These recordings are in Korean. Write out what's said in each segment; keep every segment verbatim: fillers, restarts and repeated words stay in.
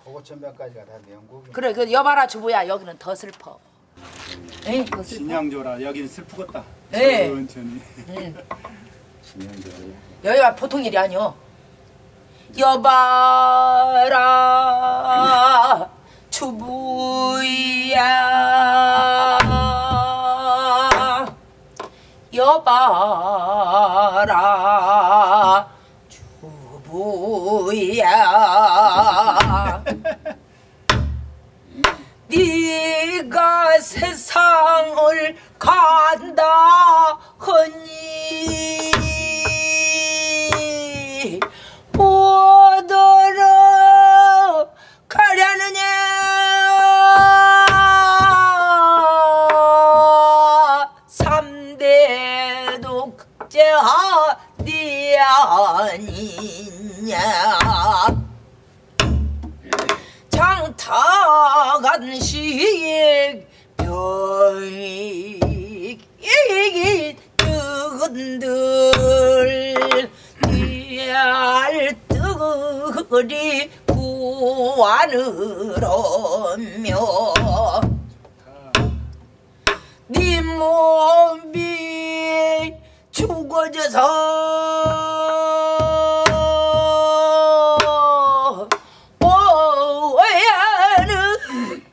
호고천벽까지가 다 명곡이. 그래 그 여봐라 주부야 여기는 더 슬퍼. 에이, 더 슬퍼. 진양조라 여기는 슬프겠다. 네. 천천히. 응. 진양조라. 여기가 보통 일이 아니오. 여봐라 주부야 여봐라 주부야 네가 세상을 간다 하니 보더러 가려느냐 삼대 독재하니 아니냐 장타간식 병이 뜨건들 알뜰이 구하느라며 네 몸이 죽어져서 오야는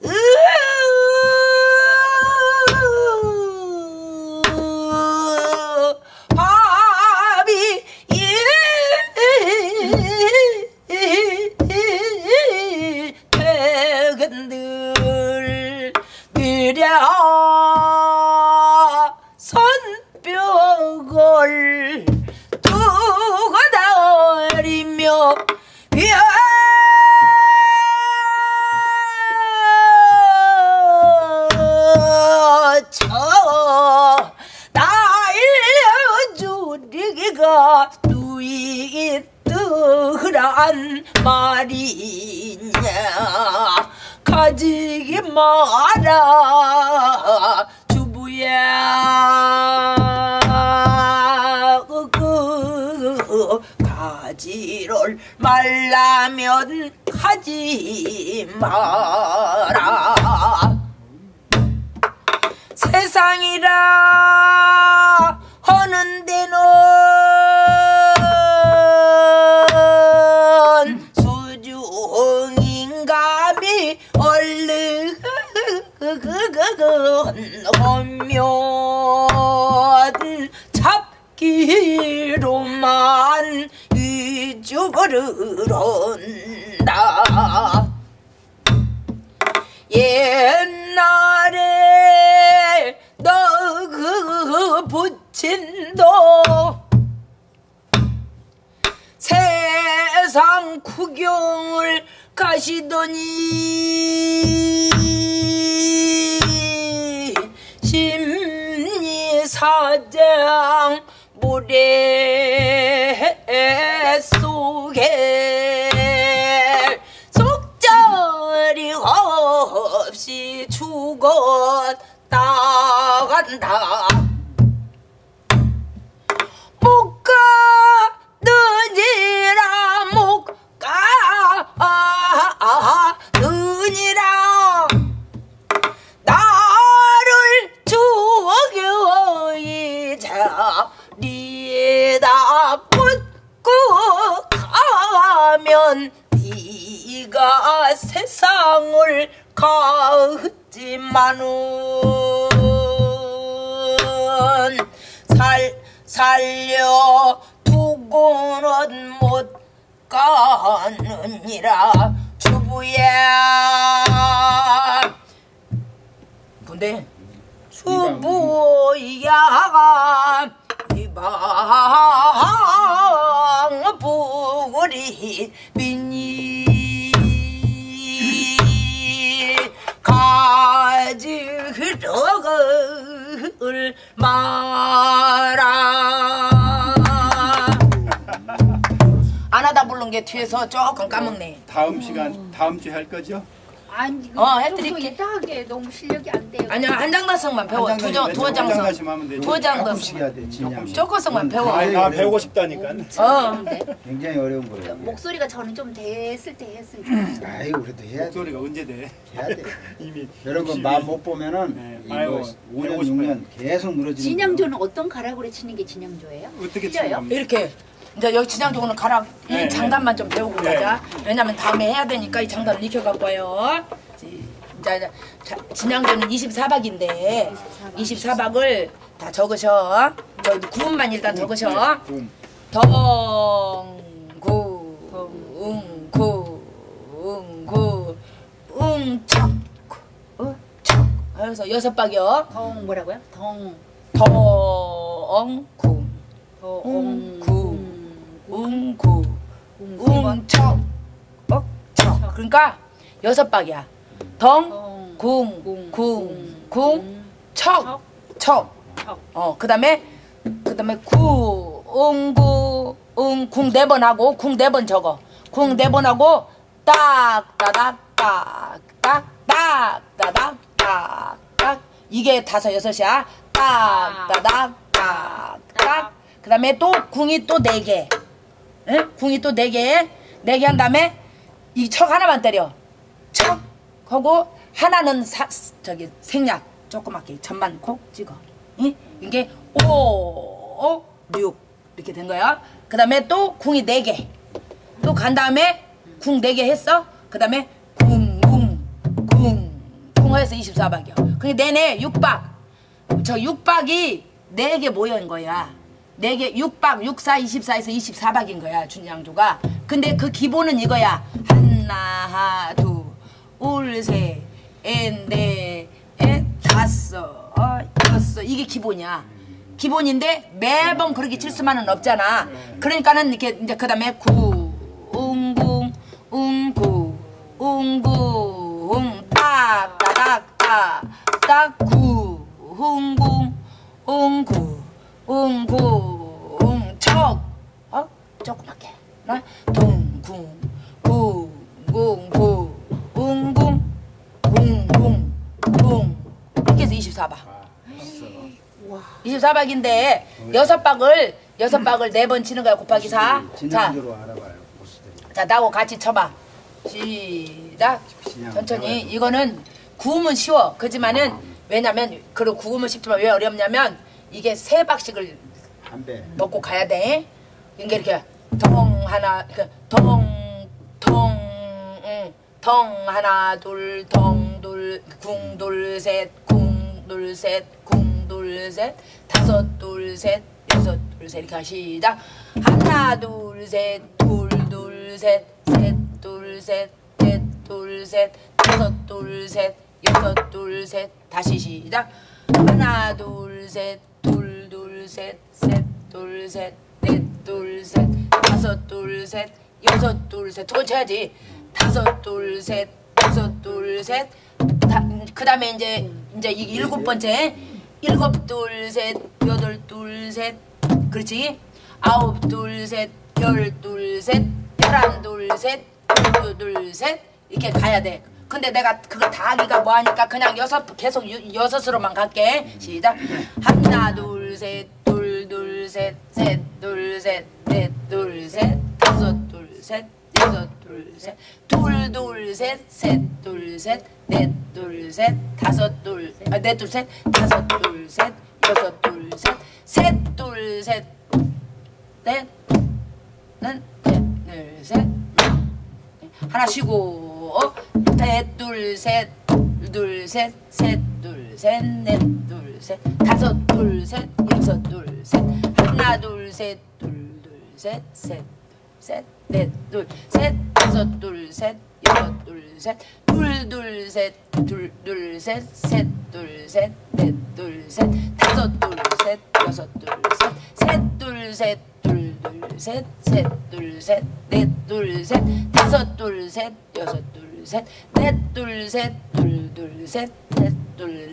밥이 퇴근들 느려 손뼉을 두고 다리며 저 날려주리기가 누이더란 말이냐 가지기 마라 주부야 그 가지를 말라면 가지 마라 세상이라 하는 데는 수중인감이 얼른 하면 잡기로만 잊어버려온다 옛날에 너 그 부친도 세상 구경을 가시더니 심리사장 모래 속에 속절이 없이 죽었다 간다 못 가느니라 못 가느니라 나를 죽여 자리에다 묻고 가면 네가 세상을 가지만은 살 살려 두고는 못 가느니라 주부야 근데 주부야가 이방 부거리 민이 가지러글 마라 안 하다 부른 게 뒤에서 조금 까먹네. 다음 시간 다음 주에 할 거죠? 아니 어, 해드릴게. 이따하게 너무 실력이 안 돼요. 아니야 한 장단성만 배워. 두 장, 두 장성. 하면 되지. 두 장단. 조금씩 해야 돼. 진양. 조금씩만 배워. 아, 나 배우고 싶다니까. 어. 굉장히 어려운 거예요. 목소리가 저는 좀 됐을 때 했으면 좋겠어요. 아이고 그래도 해야 돼. 목소리가 언제 돼? 해야 돼. 이미 이런 건 마음 못 보면은 네, 이거 아이고, 오 년 배우고 육 년 계속 늘어지는 진양조는 어떤 가락으로 치는 게 진양조예요? 어떻게 틀려요? 치는 겁니까? 이렇게 이제 여기 진양조는 가락 이 네, 장단만 좀 배우고 네. 가자. 왜냐면 다음에 해야 되니까 이 장단을 익혀 갖고 와요. 이제 진양조는 이십사 박인데 이십사 박을 다 적으셔. 저 구음만 일단 적으셔. 음. 덩구 웅구 웅구 웅척 우척. 그래서 여섯 박이요. 덩 뭐라고요? 덩 덩구 덩 웅구 웅 웅척 억척. 그러니까 여섯 박이야. 덩, 궁, 궁, 궁, 척, 척. 어, 그다음에 그다음에 구, 웅구, 웅, 궁 네 번 하고 궁 네 번 적어. 궁 네 번 하고 딱, 따닥, 딱, 딱, 딱, 따닥, 딱, 딱. 이게 다섯 여섯이야. 딱, 따닥, 딱, 딱. 그다음에 또 궁이 또 네 개. 응? 궁이 또 네 개. 네 개 한 다음에 이 척 하나만 때려. 척 하고 하나는 사, 저기 생략 조그맣게 점만 콕 찍어. 응? 이게 오, 육 이렇게 된 거야. 그 다음에 또 궁이 네 개. 또 간 다음에 궁 네 개 했어. 그 다음에 궁, 궁, 궁, 궁 해서 이십사 박이야. 그게 내내 육 박. 저 육 박이 네 개 모여인 거야. 네 개, 육 박, 육, 사, 이십사에서 이십사 박인 거야, 준양조가. 근데 그 기본은 이거야. 하나, 둘, 울, 셋, 엔, 넷, 에, 다섯, 어, 여섯. 이게 기본이야. 기본인데 매번 그렇게 칠 수만은 없잖아. 그러니까는 이렇게 이제 그 다음에 구, 웅궁, 웅구, 웅구, 웅, 딱, 따닥, 딱, 딱, 구, 웅궁, 웅구, 웅구, 웅척. 어? 조그맣게. 나 둥궁, 구, 궁, 구, 웅궁, 웅궁, 웅. 이렇게 해서 이십사 박. 이십사 박인데 여섯 박을 여섯 박을 네 번 치는 거야. 곱하기 사. 자, 진양조로 알아봐요. 보스들이. 자 나하고 같이 쳐봐. 시작. 진양 천천히. 배워요. 이거는 구음은 쉬워. 그지만은 왜냐면 그리고 구음은 쉽지만 왜 어렵냐면 이게 세 박씩을 한 배. 먹고 가야 돼. 이게 이렇게 덩 하나, 덩, 덩, 응, 덩 하나 둘, 덩 둘, 궁 둘 셋, 궁 둘 셋, 궁 둘 셋, 다섯 둘 셋, 여섯 둘 셋. 이렇게 하시다. 하나 둘 셋, 둘 둘 셋, 셋 둘 셋, 넷 둘 셋, 다섯 둘 셋, 여섯 둘 셋. 다시 시작. 하나 둘 셋, 둘 둘 셋, 셋 둘 셋, 넷 둘 셋, 다섯 둘 셋, 여섯 둘 셋. 두 번 쳐야지. 다섯 둘 셋, 여섯 둘 셋. 그 다음에 이제 이제 이 일곱 번째. 일곱 둘 셋, 여덟 둘 셋. 그렇지? 아홉 둘 셋, 열 둘 셋, 열한 둘 셋, 열두 둘 셋. 이렇게 가야 돼. 근데 내가 그걸 다 하기가 뭐하니까 그냥 여섯 계속 유, 여섯으로만 갈게. 시작. 하나 둘 셋, 둘 둘 셋, 셋 둘 셋, 넷 둘 셋, 다섯 둘 셋, 여섯 둘 셋, 둘 둘 셋, 셋 둘 셋, 넷 둘 셋, 다섯 둘, 아, 넷 둘 셋, 다섯 둘 셋, 여섯 둘 셋, 셋 둘 셋, 넷, 넷, 둘 셋. 하나 쉬고. 넷, 둘, 셋, 둘, 셋, 셋, 둘, 셋, 넷, 둘, 셋, 다섯, 둘, 셋, 여섯, 둘, 셋, 하나, 둘, 셋, 둘, 둘, 셋, 셋, 셋, 넷, 둘, 셋, 다섯, 둘, 셋, 여섯, 둘, 셋, 둘, 둘, 셋, 둘, 둘, 셋, 셋, 둘, 셋, 넷, 둘, 셋, 다섯, 둘, 셋, 여섯, 둘, 셋, 셋, 둘, 셋, 둘, 둘, 셋, 셋, 둘, 셋, 넷, 둘, 셋, 다섯, 둘, 셋, 여섯, 둘, 셋, 넷, 둘, 셋, 둘, 둘, 셋, 넷, 둘.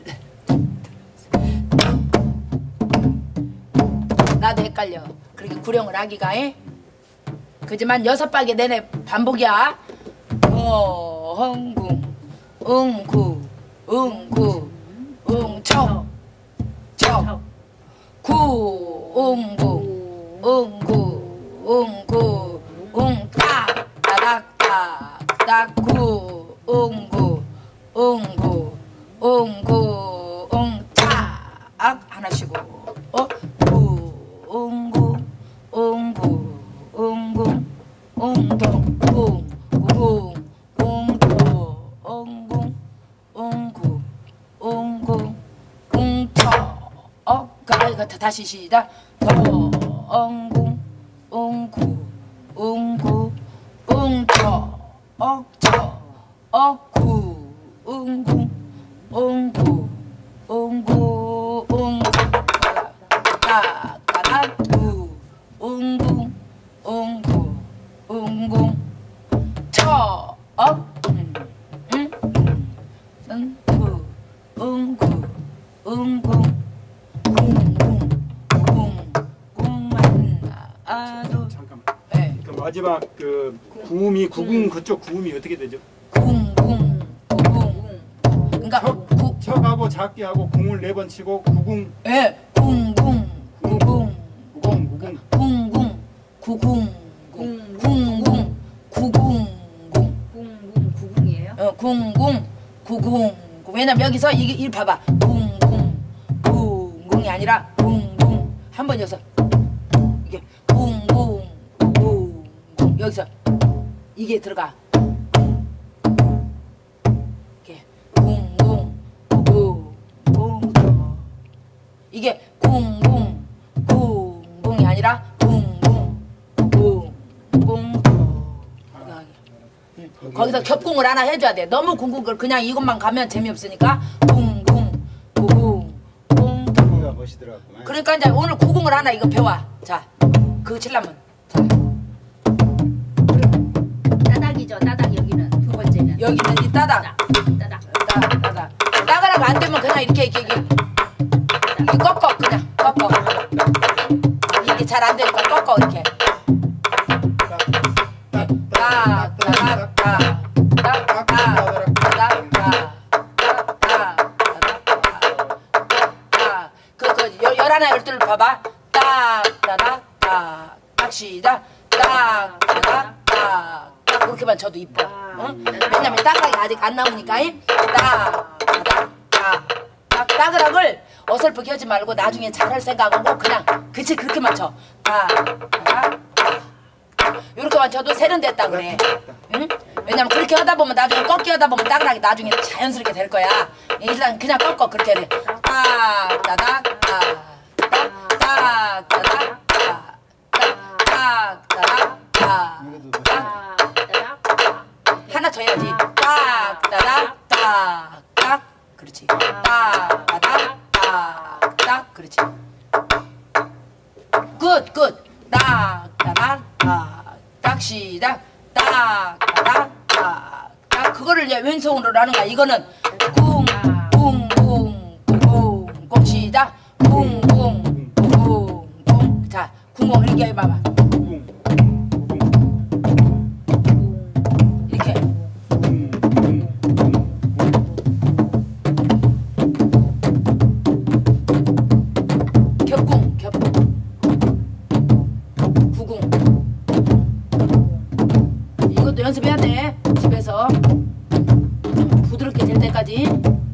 나도 헷갈려. 그렇게 구령을 하기가 해. 그지만 여섯 박에 내내 반복이야. 덩궁, 응구 응구 응척 척 구 응구 응구 응구 응따 따닥따 따구 응구 응구 응구 응따 하나 쉬고 어 구 응구 응구 응구 웅동 웅 웅 웅도 웅궁 웅구 웅구 웅터 어까 이거 다시 시작 더 웅궁 웅구 웅구 웅터 억터 억구 웅궁 웅구 웅구 웅 따따따구 웅궁 웅구 웅궁 처 어? 응? 응? 웅구 웅구 웅궁 웅궁 웅궁 웅만 아도 잠깐만. 네. 그 마지막 그 구음이 구궁 그쪽 구음이 어떻게 되죠? 궁궁 궁궁 그러니까 척, 구 척하고 작게 하고 궁을 네 번 치고 구궁 예 궁궁 구궁 구궁 구궁 궁궁 구궁 궁궁 구궁 궁궁 구궁이에요? 어, 궁궁 구궁 왜냐면 여기서 이게 이 봐봐 궁궁 궁궁이 아니라 궁궁 한 번 여기서 이게 궁궁 궁궁 여기서 이게 들어가 이게 궁궁 궁궁 궁궁 이게 궁궁 궁궁이 아니라 궁궁 궁궁 거기서 겹궁을 하나 해줘야 돼. 너무 궁궁을 그냥 이것만 가면 재미없으니까 궁궁 구궁 궁 구가 멋이 들어갔구만. 그러니까 이제 오늘 구궁을 하나 이거 배워. 자, 그거 칠라면 자, 따닥이죠. 따닥 여기는 두 번째는. 여기는 이 따닥 따닥. 따닥 따닥 따닥하고 안 되면 그냥 이렇게 이렇게 이렇게, 이렇게 꺾어 그냥 꺾어 이게 잘 안 되니까 꺾어 이렇게 그그 열하나 열둘 봐봐 딱따닥딱 딱시다 딱따닥딱 그렇게만 쳐도 이뻐 응? 왜냐면 딱딱이 아직 안 나오니까 딱따닥딱 딱따그락을 어설프게 하지 말고 나중에 잘할 생각하고 그냥 그치 그렇게만 쳐 딱따닥 요렇게만 쳐도 세련됐다 그래. 응? 왜냐면 그렇게 하다 보면 나중에 꺾기 하다 보면 따그락이 나중에 자연스럽게 될 거야. 일단 그냥 꺾어 그렇게 해. 딱 따닥 딱딱 따닥 딱딱 따닥 딱 하나 더 해야지. 딱 따닥 딱딱 그렇지. 딱 따닥 딱딱 그렇지. 굿 굿. 딱 따닥 딱 시작 딱딱딱 그거를 이제 왼손으로 하는 거야. 이거는 쿵쿵쿵쿵쿵 꼭 시작 쿵쿵쿵쿵 자 쿵쿵 이렇게 해봐봐 구궁 구궁 이렇게 겹궁 겹궁 구궁 이것도 연습해야 돼 집에서 부드럽게 될 때까지.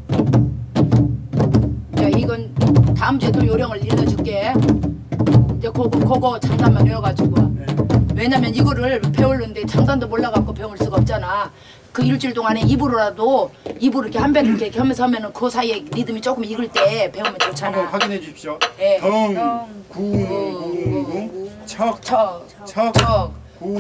자 이건 다음 주에도 요령을 읽어줄게. 이제 그거 그거 잠깐만 외워가지고 왜냐면 이거를 배우는데 장단도 몰라갖고 배울 수가 없잖아. 그 일주일 동안에 입으로라도 입으로 이렇게 한 배 이렇게, 이렇게 하면서 하면은 그 사이에 리듬이 조금 익을 때 배우면 한번 좋잖아. 확인해 주십시오. 예. 덩 덩, 궁궁궁 척 척, 척 척,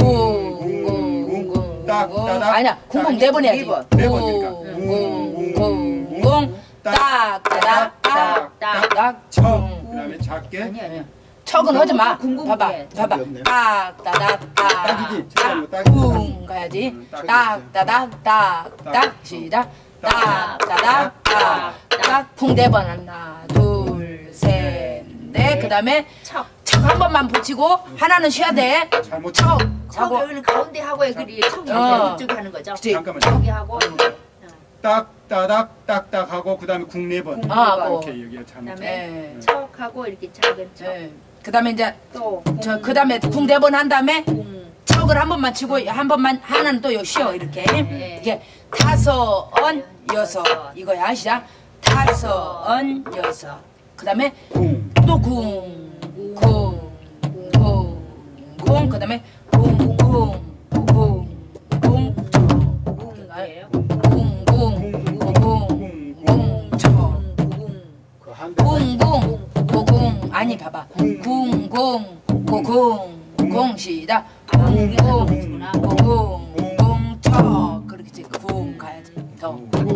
궁궁궁 딱따닥 아니야, 궁궁 네 번 해야지. 네 번 그러니까 궁궁궁 딱따닥 딱딱 척 그다음에 작게 아니 아니. 척은 하지 마. 궁궁 봐봐, 게. 봐봐. 없네요. 딱따닥 딱이지. 처음으로 딱이지. 쿵 가야지. 딱따닥 딱딱 시작. 딱따닥 딱딱 쿵 네 번 하나 둘 셋 넷. 그다음에 척. 척 한 번만 붙이고 하나는 쉬어야 돼. 잘못 척 척 하고 여기는 가운데 하고 그리 척이 어. 이쪽에 하는 거죠. 그치. 잠깐만. 척이 하고. 딱 따닥 딱딱 하고 그다음에 궁 네 번. 궁 아, 네 번. 뭐. 이렇게 여기가 참. 그다음에 예. 척하고 이렇게 작은 척. 예. 그다음에 이제 또 저 그다음에 궁 네 번 한 다음에 궁. 척을 한 번만 치고 한 번만 하나는 또 쉬어 이렇게 네. 이게 다섯 언 여섯 이거야 시작 다섯 언 여섯 그다음에 궁. 또 궁 궁 궁 궁 그다음에 궁궁궁궁궁 궁이에요. 궁궁궁궁궁 그 한배 궁궁 고궁 아니 봐봐 궁궁 고궁 궁 시작 궁궁 고궁 궁 그렇게 궁 가야지 더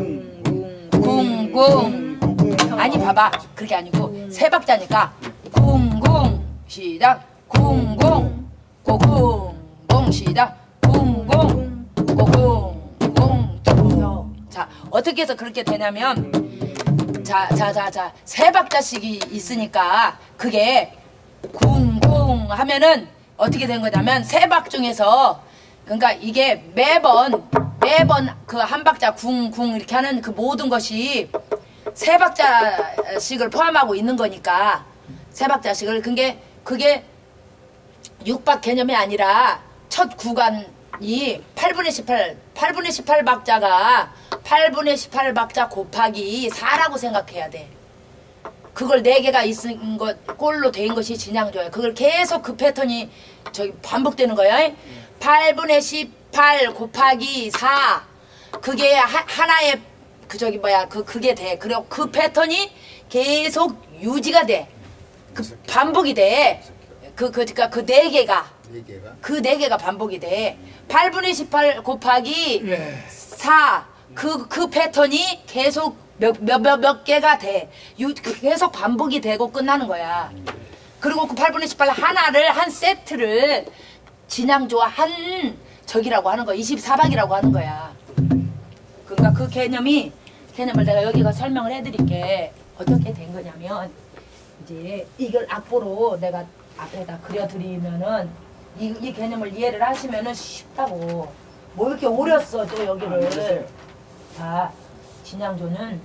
궁궁 아니 봐봐 그렇게 아니고 세 박자니까 궁궁 시작 궁궁 고궁 궁 시작 궁궁 고궁 궁 자 어떻게 해서 그렇게 되냐면 자 자 자 자 세 박자씩이 있으니까 그게 궁궁 하면은 어떻게 된 거냐면 세 박 중에서 그러니까 이게 매번 매번 그 한 박자 궁궁 이렇게 하는 그 모든 것이 세 박자씩을 포함하고 있는 거니까 세 박자씩을 그게 그게 육 박 개념이 아니라 첫 구간이 팔분의 십팔 팔분의 십팔 박자가 팔분의 십팔 박자 곱하기 사라고 생각해야 돼. 그걸 네 개가 있은 것 꼴로 된 것이 진양조야. 그걸 계속 그 패턴이 저기 반복되는 거야. 팔분의 십팔 곱하기 사 그게 하, 하나의 그 저기 뭐야 그 그게 돼. 그리고 그 패턴이 계속 유지가 돼. 그 반복이 돼. 그 그 그러니까 그 네 개가 네 개가 그 네 개가 반복이 돼. 팔분의 십팔 곱하기 예. 사 그 그 패턴이 계속 몇 몇 몇 몇 개가 돼. 유, 계속 반복이 되고 끝나는 거야. 그리고 그 팔분의 십팔 하나를 한 세트를 진양조와 한 저기라고 하는 거야. 이십사 박이라고 하는 거야. 그러니까 그 개념이 개념을 내가 여기가 설명을 해드릴게. 어떻게 된 거냐면 이제 이걸 악보로 내가 앞에다 그려드리면은 이, 이 개념을 이해를 하시면은 쉽다고. 뭐 이렇게 오렸어 또 여기를. 자, 진양조는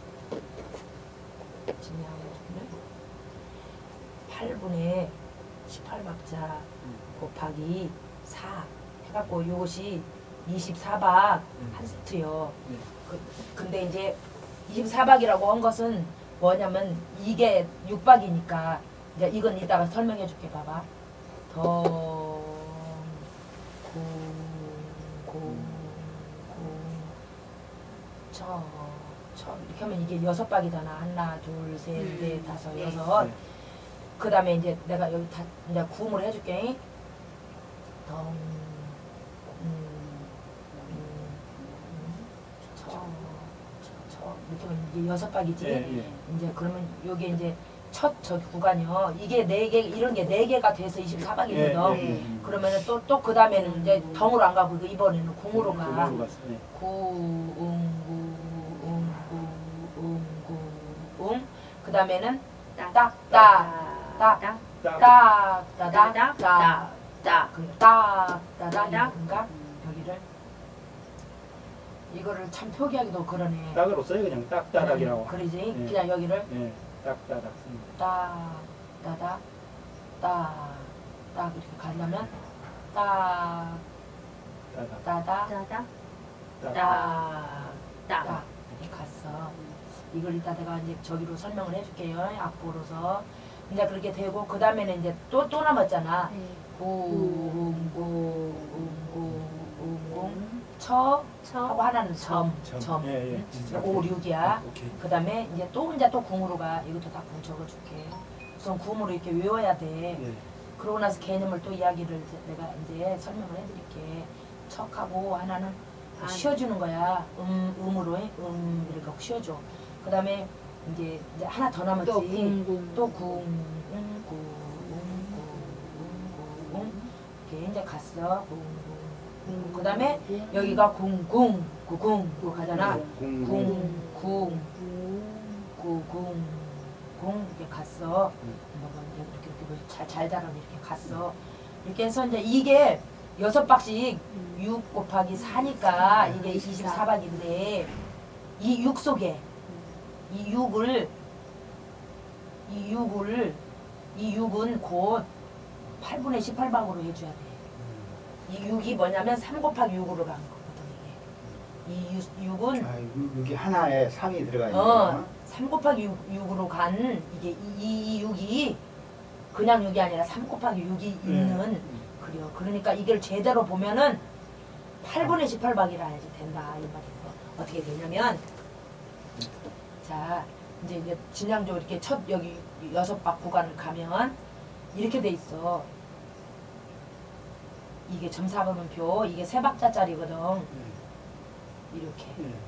진양조는 팔분의 십팔 박자 곱하기 사 해갖고 이것이 이십사 박 한 세트요. 그, 근데 이제 이십사 박이라고 한 것은 뭐냐면 이게 육 박이니까 이제 이건 이따가 설명해 줄게. 봐봐. 더 구, 구, 구, 저, 저 이렇게 하면 이게 여섯 박이잖아. 하나, 둘, 셋, 음. 넷, 다섯, 네. 여섯. 네. 그 다음에 이제 내가 여기 다 이제 구음을 해줄게. 덩, 음, 음, 음, 저, 저, 저 이렇게 하면 이게 여섯 박이지. 예, 예. 이제 그러면 요게 이제 첫 저기 구간이요. 이게 네 개 이런 게 네 개가 돼서 이십사 박이거든. 예, 예, 예. 그러면은 또 또 그 다음에는 이제 덩으로 안 가고 이번에는 궁으로 가. 궁으로 갔어. 예. 구, 웅, 구, 웅, 구, 웅, 구, 웅. 그 다음에는 딱, 딱, 딱, 딱, 딱, 딱. 딱, 따닥, 딱, 딱, 딱, 딱, 그 딱, 따닥, 따닥. 이건가? 여기를 이거를 참 표기하기도 그러네. 딱으로 써요 그냥 딱따닥이라고. 그러지? 예. 그냥 여기를 예. 딱따닥 씁니다. 딱, 따닥, 딱, 딱 이렇게 가려면 딱, 따닥. 따닥, 따닥, 딱. 딱, 딱. 딱 이렇게 갔어. 이걸 이따 내가 이제 저기로 설명을 해줄게요. 악보로서. 이제 그렇게 되고 그 다음에는 이제 또 또 남았잖아. 네. 웅궁궁궁궁궁 처 하고 하나는 점, 점. 점. 예, 예. 진짜. 오, 육이야. 오케이. 그 다음에 이제 또 이제 또 궁으로 가. 이것도 다 궁 적어줄게. 우선 궁으로 이렇게 외워야 돼. 예. 그러고 나서 개념을 또 이야기를 이제 내가 이제 설명을 해드릴게. 척하고 하나는 아, 쉬어주는 거야. 음, 음으로 해. 음, 이렇게 하고 쉬어줘. 그 다음에 이제, 이제 하나 더 남았지. 또 궁궁. 또 궁, 음, 궁, 음, 궁, 음, 궁, 음. 이렇게 이제 갔어. 궁, 궁. 그 다음에 여기가 궁, 궁, 구, 궁, 구 가잖아. 궁. 궁, 궁, 구, 궁, 궁 이렇게 갔어. 뭐가 이제 이렇게 이렇게 잘, 잘 자라 이렇게 갔어. 이렇게 해서 이제 이게 여섯 박씩 육 곱하기 사니까 이게 이십사 박인데 이 육 속에 이 육을 이 육을 이 육은 곧 팔분의 십팔 방으로 해줘야 돼. 이 육이 뭐냐면 삼 곱하기 육으로 간 거거든 이게. 이 육, 은 아, 육- 육이 하나에 삼이 들어가 있는 어, 거야. 삼 곱하기 육, 육으로 간 이게 이, 이 육이 그냥 육이 아니라 삼 곱하기 육이 있는 그래요. 그러니까 이걸 제대로 보면은 팔분의 십팔 박이라 해야지 된다 이 말이에요. 어떻게 되냐면 자 이제 이제 진양조 이렇게 첫 여기 여섯 박 구간을 가면 이렇게 돼 있어. 이게 점사번표 이게 세 박자짜리거든. 이렇게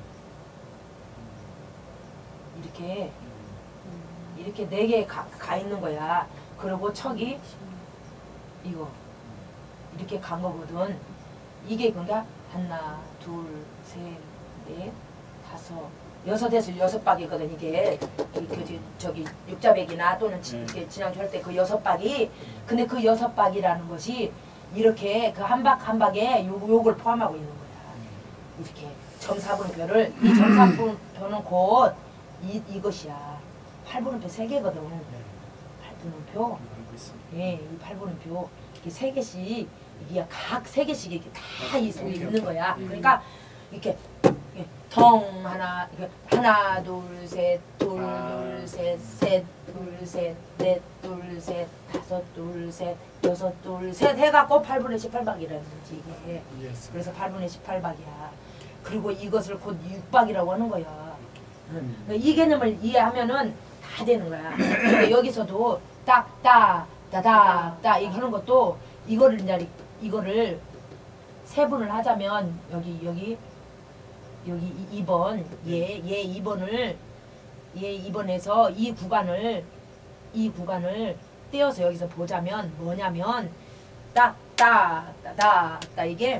이렇게 이렇게 네 개 가 가 있는 거야. 그리고 척이 이거 이렇게 간 거거든. 이게 그러니까 하나, 둘, 셋, 넷, 다섯, 여섯에서 여섯 박이거든 이게. 이 그 저기 육자백이나 또는 지, 이렇게 진양조 할 때 그 여섯 박이. 근데 그 여섯 박이라는 것이 이렇게 그 한 박 한 박에 요 요걸 포함하고 있는 거야. 이렇게 점사분표를 이 점사분표는 곧 이 이것이야. 팔분음표 세 개거든. 팔분음표. 예, 이 팔분음표 이게 세 개씩 이게 각 세 개씩 이렇게 다 이 속에 있는 거야. 그러니까 이렇게 덩 하나 이렇게 하나 둘 셋 둘 둘 셋 셋 둘 셋 넷 둘 셋 다섯 둘 셋 여섯 둘 셋 해갖고 팔분의 십팔 박이라는 거지 이게. 그래서 팔분의 십팔 박이야. 그리고 이것을 곧 육 박이라고 하는 거야. 음. 이 개념을 이해하면은 다 되는 거야. 근데 여기서도 딱, 따, 따닥, 따 이거 하는 것도 이거를 이제 이거를 세분을 하자면 여기 여기 여기 이 번 얘 얘 이 번을 얘 이 번에서 이 구간을 이 구간을 떼어서 여기서 보자면 뭐냐면 딱, 따, 따닥, 따 이게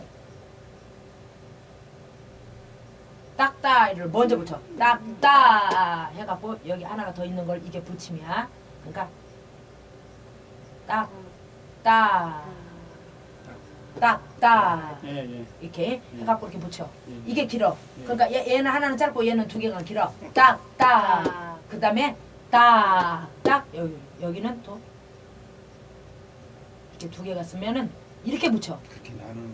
딱따를 먼저 붙여. 딱따 해갖고 여기 하나가 더 있는 걸 이게 붙이면 그러니까 딱따 딱따 예, 예. 이렇게 해갖고 이렇게 붙여. 이게 길어. 그러니까 얘, 얘는 하나는 짧고 얘는 두 개가 길어. 딱따 그 다음에 딱딱 여기 여기는 또 이렇게 두 개가 쓰면은 이렇게 붙여. 그렇게 나누는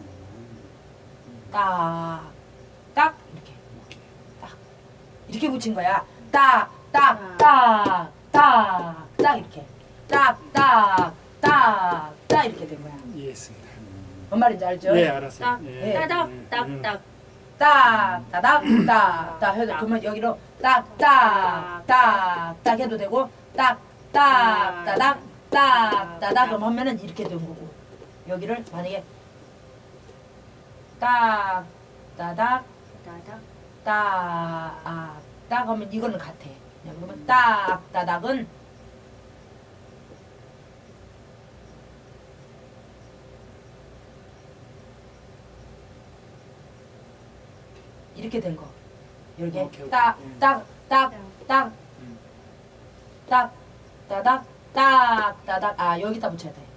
딱 딱 이렇게 딱 이렇게 붙인 거야. 딱 딱 딱 딱 딱 이렇게 딱 딱 딱 딱 이렇게 된 거야. 이해했습니다. 뭔 말인지 알죠? 네, 알았어요. 딱, 예. 따닥, 예. 딱딱. 딱 따닥 딱딱 해도 그러면 여기로 딱딱 딱딱 해도 되고 딱딱 따닥 딱 따닥 그럼 하면은 이렇게 된 거고 여기를 만약에 딱 따닥 따닥. 딱, 딱 하면 이거는 같아. 그러면 딱, 따닥은 이렇게 된 거. 이렇게 오케이, 오케이. 딱, 음. 딱, 딱, 딱, 음. 딱, 따닥, 딱, 따닥. 아, 여기다 붙여야 돼.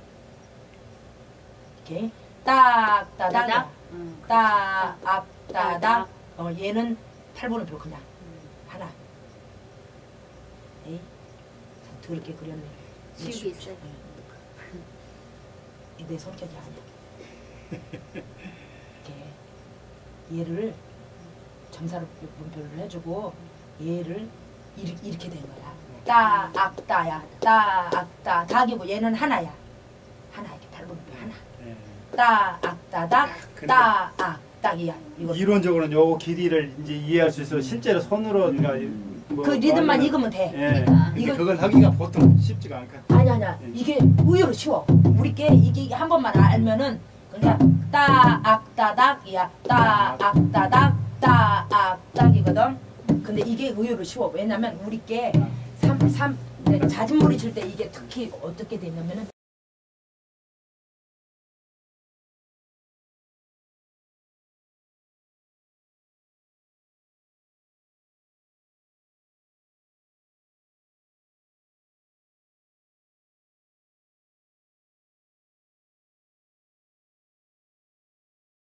이렇게 딱, 따닥, 따닥. 응, 그렇지. 딱, 악, 따닥. 따닥. 어, 얘는 팔분음표 그냥 음. 하나. 에이, 참 더럽게 그렸네. 지우개 있어요. 이게 내 성격이 아니야. 이렇게 얘를 점사를 분표를 해주고 얘를 이렇게, 이렇게 된 거야. 따, 악, 따야. 따, 악, 따. 닭이고 얘는 하나야. 하나 이렇게 팔분음표 하나. 예. 따, 악, 따, 닭. 근데- 따, 악, 딱이야. 이거. 이론적으로는 요 길이를 이제 이해할 수 있어. 실제로 손으로 그러니까 뭐 그 리듬만 하면은- 익으면 돼. 예. 그러니까. 근데 이거- 그걸 하기가 보통 쉽지가 않거든. 아니 아니야. 이게 의외로 쉬워. 우리께 이게 한 번만 알면은 그냥 따악따닥이야. 따악따닥 따악따기거든. 근데 이게 의외로 쉬워. 왜냐면 우리께 삼, 삼, 자진몰이 칠 때 이게 특히 어떻게 되냐면은